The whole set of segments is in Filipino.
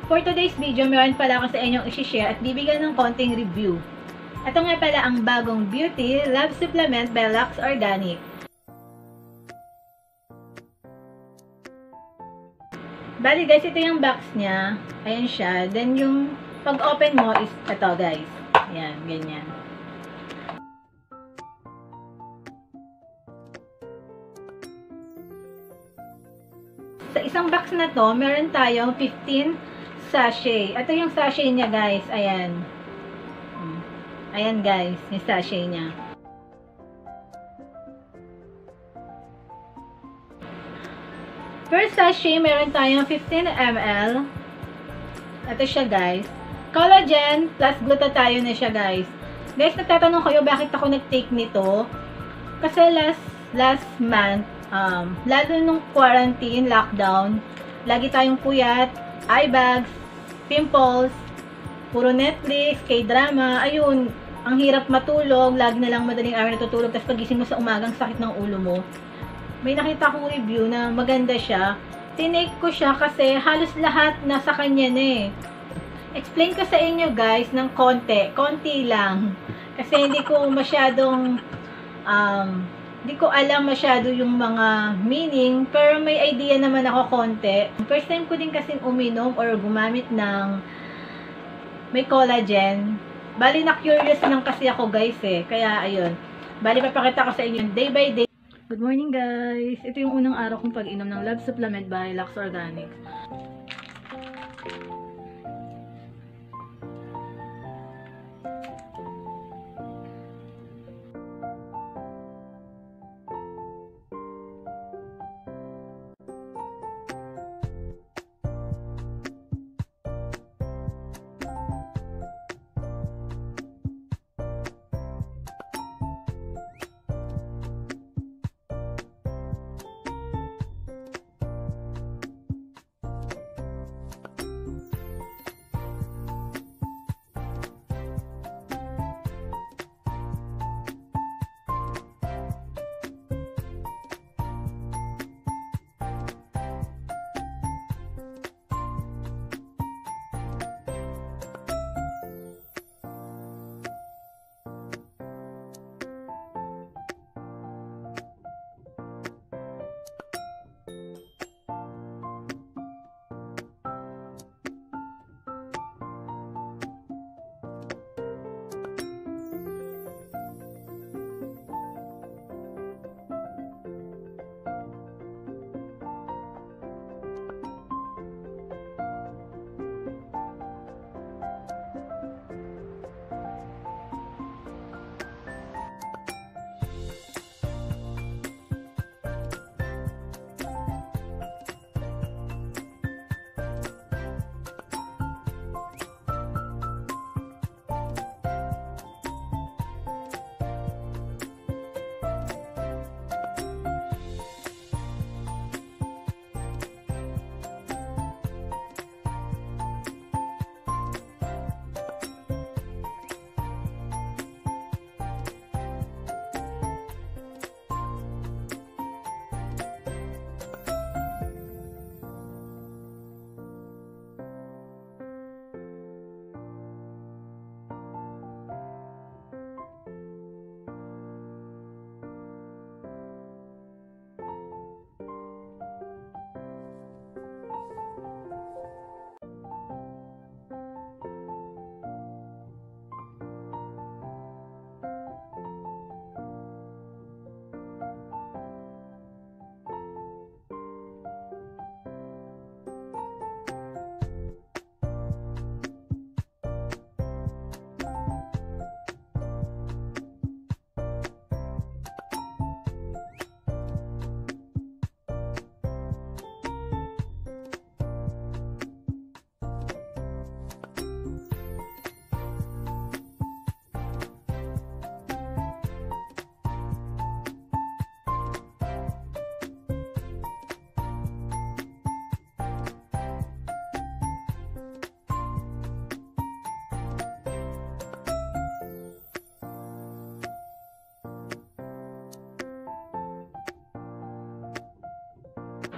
For today's video, meron pala ako sa inyong i-share at bibigyan ng konting review. Ito nga pala ang bagong Beauty Love Supplement by Lux Organic. Bali guys, ito yung box niya. Ayan siya. Then yung pag-open mo is ito guys. Ayan, ganyan. Sa isang box na to, meron tayong 15 sachet. Ito yung sachet niya guys. Ayan. Ayan guys, yung sachet niya. First sachet, meron tayong 15 ml. Ito siya guys. Collagen plus glutathione na siya guys. Guys, nagtatanong kayo bakit ako nag-take nito. Kasi last month, lalo nung quarantine, lockdown, lagi tayong puyat, eye bags, pimples, puro Netflix, K-drama, ayun, ang hirap matulog, lagi na lang madaling araw natutulog, tapos pagising mo sa umagang sakit ng ulo mo. May nakita akong review na maganda siya. Tinake ko siya kasi halos lahat nasa kanya na eh. Explain ko sa inyo guys ng konti lang. Kasi hindi ko masyadong, hindi ko alam masyado yung mga meaning, pero may idea naman ako konti. First time ko din kasi uminom or gumamit ng may collagen. Bali na curious lang kasi ako guys eh. Kaya ayun. Bali papakita ko sa inyo day by day. Good morning guys. Ito yung unang araw kong pag-inom ng Love Supplement by Lux Organic.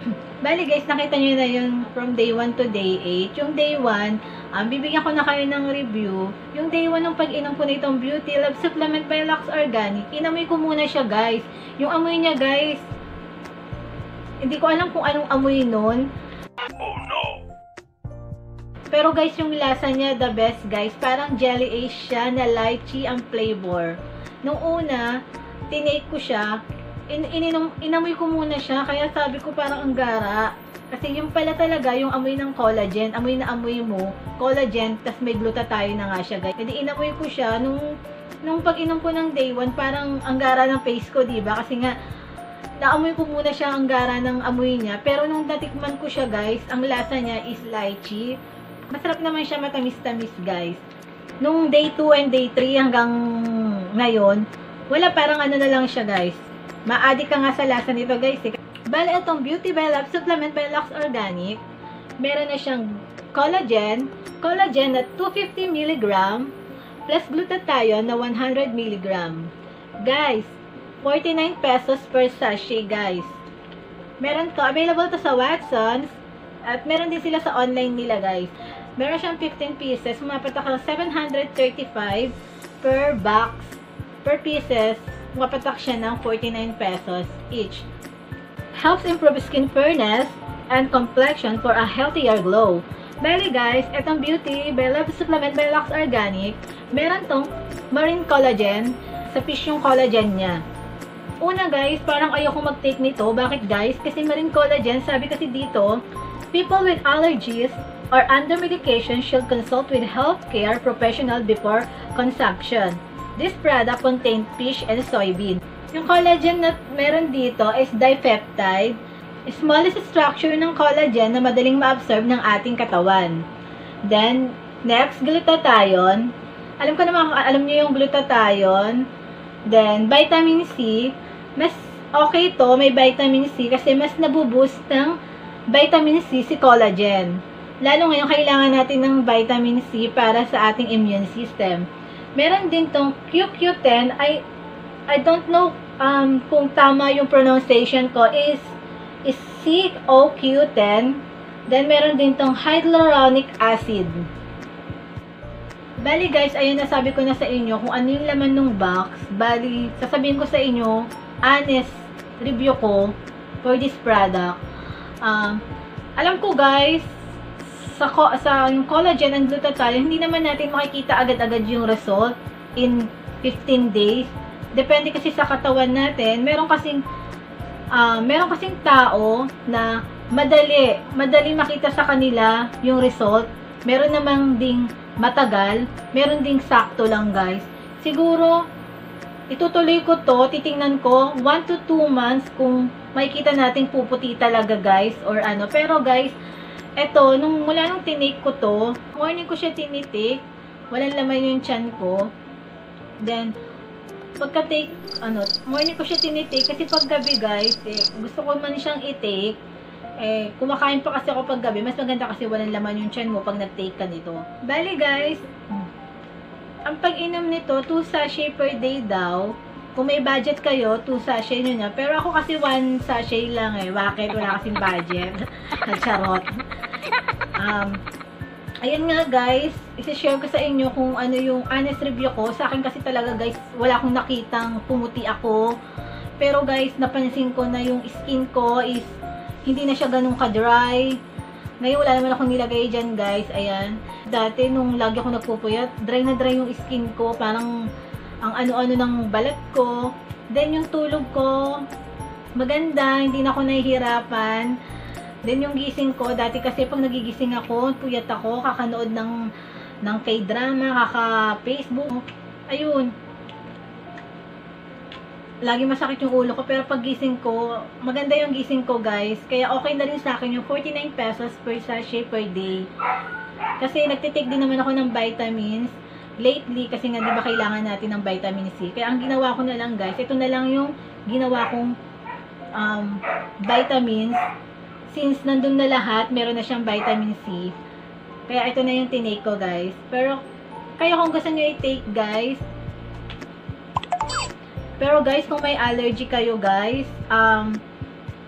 Bali guys, nakita nyo na yun from day 1 to day 8. Yung day 1, bibigyan ko na kayo ng review. Yung day 1 ng pag-inom ko na itong Beauty Love Supplement by Lux Organic, inamoy ko muna siya guys. Yung amoy niya guys, hindi ko alam kung anong amoy nun. Oh no! Pero guys, yung lasa niya, the best guys. Parang jelly ace siya na lychee ang flavor. Nung una, tinake ko siya, inamoy ko muna siya, kaya sabi ko parang ang gara. Kasi yung pala talaga, yung amoy ng collagen, amoy na amoy mo, collagen, tas may glutathione na nga siya guys. Hindi inamoy ko siya, nung pag-inom ko ng day 1, parang ang gara ng face ko, diba? Kasi nga, naamoy ko muna siya ang gara ng amoy niya. Pero nung natikman ko siya guys, ang lasa niya is lychee. Masarap naman siya, matamis-tamis guys. Nung day 2 and day 3 hanggang ngayon, wala, parang ano na lang siya guys. Ma-addict ka nga sa lasa nito guys. Bale, itong Beauty by Lux Supplement by Lux Organic, meron na siyang collagen na 250 mg plus glutathione na 100 mg. Guys, 49 pesos per sachet guys. Meron to, available to sa Watsons, at meron din sila sa online nila guys. Meron siyang 15 pieces, mapatak ng 735 per box, per pieces, mapatak siya ng 49 pesos each. Helps improve skin fairness and complexion for a healthier glow. Bali guys, itong Beauty by Love Supplement by Lux Organic, meron tong marine collagen, sa fish yung collagen niya. Una guys, parang ayoko mag-take nito. Bakit guys? Kasi marine collagen, sabi kasi dito, people with allergies or under medication should consult with healthcare professional before consumption. This product contains fish and soybean. Yung collagen na meron dito is dipeptide, smallest structure ng collagen na madaling ma-absorb ng ating katawan. Then, next, glutathione. Alam ko naman, alam niyo yung glutathione. Then, vitamin C. Mas okay to, may vitamin C kasi mas nabuboost ng vitamin C si collagen. Lalo ngayon, kailangan natin ng vitamin C para sa ating immune system. Meron din tong CoQ10. I don't know kung tama yung pronunciation ko, is CoQ10. Then, meron din tong hyaluronic acid. Bali guys, ayun, nasabi ko na sa inyo kung ano yung laman ng box. Bali, sasabihin ko sa inyo, honest review ko for this product. Alam ko guys, sa yung collagen and glutathione, hindi naman natin makikita agad-agad yung result in 15 days. Depende kasi sa katawan natin. Meron kasing tao na madali makita sa kanila yung result. Meron namang ding matagal, meron ding sakto lang guys. Siguro itutuloy ko to, titingnan ko 1 to 2 months kung makikita natin puputi talaga guys or ano. Pero guys, eto, mula nung tinake ko to, morning ko siya tinitake, walang laman yung tiyan ko. Then, pagka-take, morning ko siya tinitake kasi pag gabi guys, gusto ko man siyang i-take. Kumakain pa kasi ako pag gabi, mas maganda kasi walang laman yung tiyan mo pag nag-take ka nito. Bali guys, ang pag-inom nito, 2 sachet per day daw. Kung may budget kayo, 2 sachet nyo na. Pero ako kasi 1 sachet lang Bakit? Wala kasing budget. Charot. Ayan nga guys, isi-share ko sa inyo kung ano yung honest review ko. Sa akin kasi talaga guys, wala akong nakitang pumuti ako. Pero guys, napansin ko na yung skin ko is hindi na siya ganun ka-dry. Ngayon wala naman akong nilagay dyan guys. Ayan. Dati nung lagi ako nagpupuyat, dry na dry yung skin ko. Parang ang ano-ano ng balat ko. Then yung tulog ko, maganda. Hindi na ako nahihirapan. Then yung gising ko, dati kasi pag nagigising ako, puyat ako, kakanood ng K-drama, kaka-Facebook. Ayun. Lagi masakit yung ulo ko, pero pag gising ko, maganda yung gising ko guys. Kaya okay na rin sa akin yung 49 pesos per sachet per day. Kasi nagtitake din naman ako ng vitamins lately, kasi nga diba kailangan natin ng vitamin C. Kaya ang ginawa ko na lang guys, ito na lang yung ginawa kong vitamins. Since nandun na lahat, meron na siyang vitamin C. Kaya ito na yung tinake ko guys. Pero, kaya kung gusto nyo i-take guys. Pero guys, kung may allergy kayo guys,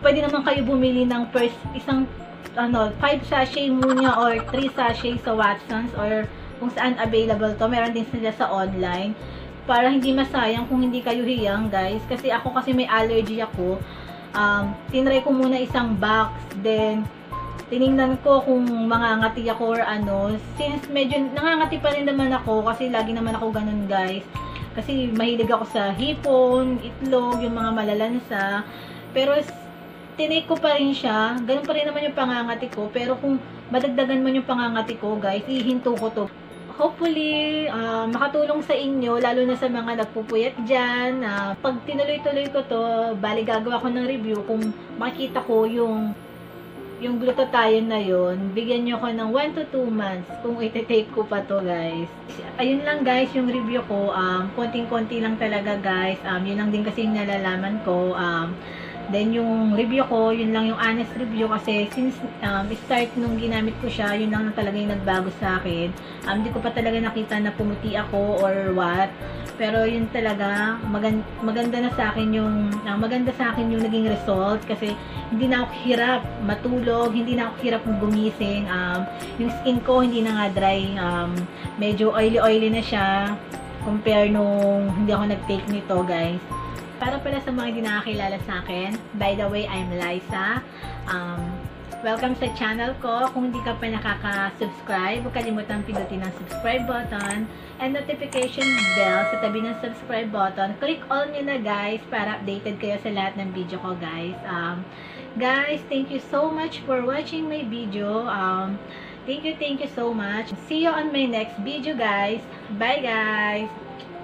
pwede naman kayo bumili ng isang 5 sachet muna or 3 sachet sa Watsons or kung saan available to. Meron din sila sa online. Para hindi masayang kung hindi kayo hiyang, guys. Kasi ako kasi may allergy ako. Tinry ko muna isang box. Then, tiningnan ko kung mangangati ako or ano. Since medyo nangangati pa rin naman ako kasi lagi naman ako ganun, guys. Kasi mahilig ako sa hipon, itlog, yung mga malalansa. Pero, tinake ko pa rin siya. Ganun pa rin naman yung pangangati ko. Pero kung madagdagan man yung pangangati ko, guys, ihinto ko to. Hopefully, makatulong sa inyo, lalo na sa mga nagpupuyat dyan. Pag tinuloy-tuloy ko to, bali gagawa ko ng review kung makikita ko yung glutathione na yon, bigyan nyo ko ng 1 to 2 months kung iti-take ko pa to, guys. Ayun lang, guys, yung review ko. Konting-konti lang talaga, guys. Yun lang din kasi yung nalalaman ko. Then, yung review ko, yun lang yung honest review kasi since start nung ginamit ko siya, yun lang talaga yung nagbago sa akin. Hindi ko pa talaga nakita na pumuti ako or what. Pero yun talaga, maganda na sa akin yung, maganda sa akin yung naging result kasi hindi na ako hirap matulog, hindi na ako hirap gumising. Yung skin ko hindi na nga dry, medyo oily na siya compare nung hindi ako nag-take nito, guys. Para pala sa mga hindi nakakilala sa akin, by the way, I'm Liza. Welcome sa channel ko. Kung hindi ka pa nakaka-subscribe, huwag kalimutang pindutin ang subscribe button and notification bell sa tabi ng subscribe button. Click all nyo na, guys, para updated kayo sa lahat ng video ko, guys. Guys, thank you so much for watching my video. Thank you so much. See you on my next video, guys. Bye, guys.